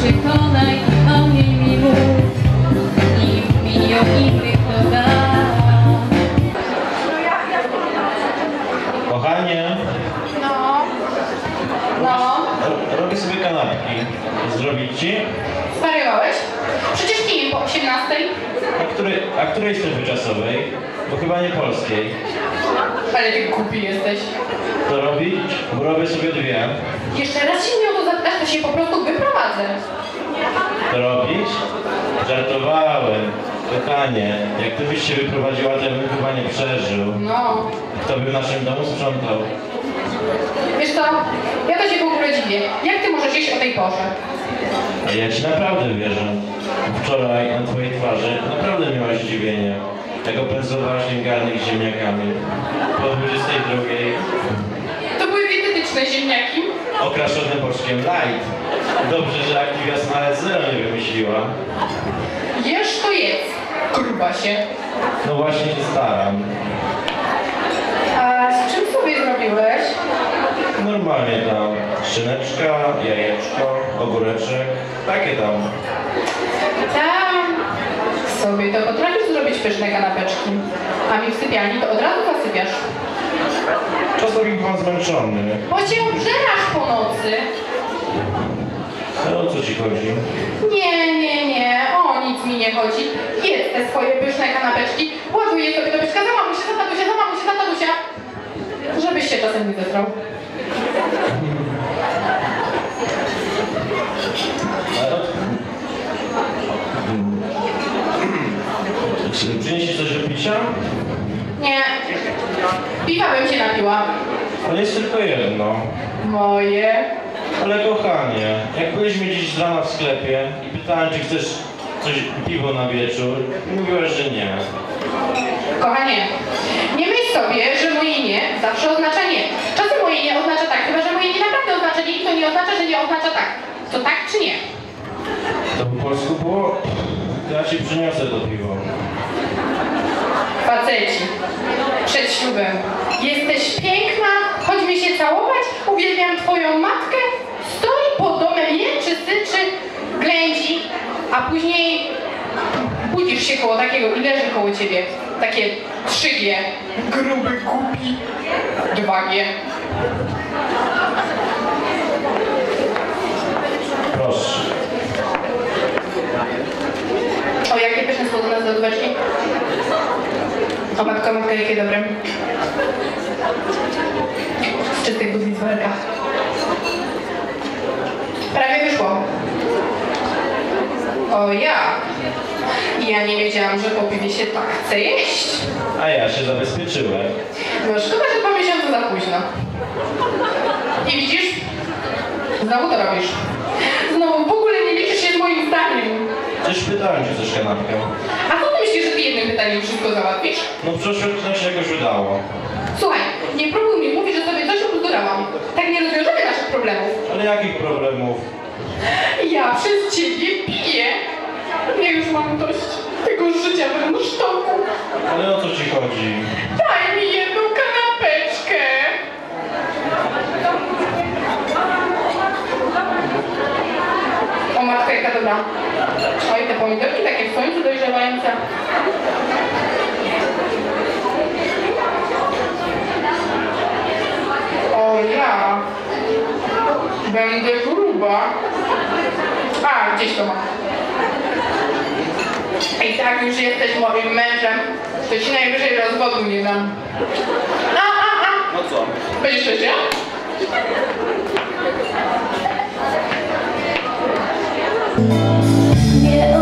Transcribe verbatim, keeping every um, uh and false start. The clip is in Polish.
przekonaj, a mnie mi mów. Nikt mi nie o innych doda. Kochanie. No. No. Robię sobie kanapki. Zrobić ci? Zwariowałeś? Przecież nie po osiemnastej. A której, a której strefy czasowej? Bo chyba nie polskiej. Ale ty głupi jesteś. To robić? Bo robię sobie dwie. Jeszcze raz się mnie o to zapytasz, to się po prostu wyprowadzę. To robić? Żartowałem. Kochanie, jak ty byś się wyprowadziła, to ja bym chyba nie przeżył. No. Kto by w naszym domu sprzątał? Wiesz co, ja to się w ogóle dziwię. Jak ty możesz jeść o tej porze? A ja ci naprawdę wierzę. Wczoraj na twojej twarzy naprawdę miałaś zdziwienie. Jak opędzowałaś ten garnek z ziemniakami. Po dwudziestej drugiej. To były dietetyczne ziemniaki. Okraszone boczkiem light. Dobrze, że Aktivia Smile Zero nie wymyśliła. Jesz to jedz. Gruba się. No właśnie się staram. A z czym sobie zrobiłeś? Normalnie tam. Szyneczka, jajeczko, ogóreczek. Takie tam. Tam sobie to potrafisz zrobić pyszne kanapeczki. A mi w sypialni to od razu zasypiasz. Czasami byłam zmęczony. Bo cię obżerasz po nocy. Ale o co ci chodzi? Nie, nie, nie. O nic mi nie chodzi. Jedz te swoje pyszne kanapeczki. Ładuję sobie do pyszka. Za mamusia, za tatusia, za mamusia, za tatusia. Żebyś się czasem nie zestrał. Czy przyniesie coś do picia? Nie. Piwa bym się napiła. Ale jest tylko jedno. Moje. Ale kochanie, jak byliśmy dziś z rana w sklepie i pytałem, czy chcesz coś, piwo na wieczór, mówiłaś, że nie. Kochanie, nie myśl sobie, że moje nie zawsze oznacza nie. Czasem moje nie oznacza tak, chyba że moje nie naprawdę oznacza nie i to nie oznacza, że nie oznacza tak. To tak czy nie? To po polsku było? To ja ci przyniosę to piwo. Faceci, przed ślubem. Jesteś piękna, chodź mi się całować, uwielbiam twoją matkę, stoi pod domem, jęczy, syczy, ględzi, a później budzisz się koło takiego i leży koło ciebie. Takie trzy G, gruby, głupi, dwa G. Proszę. O, jakie pyszne słodzone lodóweczki. O matko, matka, jakie dobre. Z czystej budzi z worka. Prawie wyszło. O ja. Ja nie wiedziałam, że po piwie się tak chce jeść. A ja się zabezpieczyłem. No szkoda, że po miesiącu za późno. I widzisz? Znowu to robisz. Znowu w ogóle nie liczysz się z moim zdaniem. Też pytałem, czy chcesz kanapkę. A co ty myślisz, że ty jednym pytaniem wszystko załatwisz? No przecież to się jakoś udało. Słuchaj, nie próbuj mi mówić, że sobie coś obzdurałam. Tak nie rozwiążemy naszych problemów. Ale jakich problemów? Ja przez ciebie piję. Ja już mam dość tego życia we msztoku. Ale o co ci chodzi? Daj mi jedną kanapeczkę. O matko, jaka dobra. Oj, te pomidorki takie w słońcu dojrzewające. O ja. Będę gruba. A, gdzieś to mam. I tak już jesteś moim mężem, to ci najwyżej rozwodu nie dam. A, a, a. No co? Będziesz coś, ja? Nie